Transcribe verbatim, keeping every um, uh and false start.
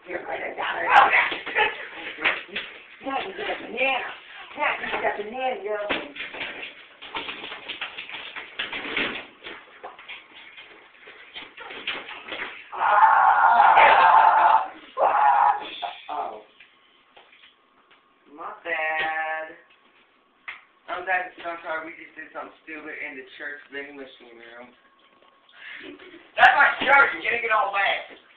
Here, right there, down there. Oh, yeah. Now you get that banana. Now you get that banana, yo. Oh. My bad. I'm back at Sunshine. We just did something stupid in the church vending machine room. That's my shirt. You're getting it all back.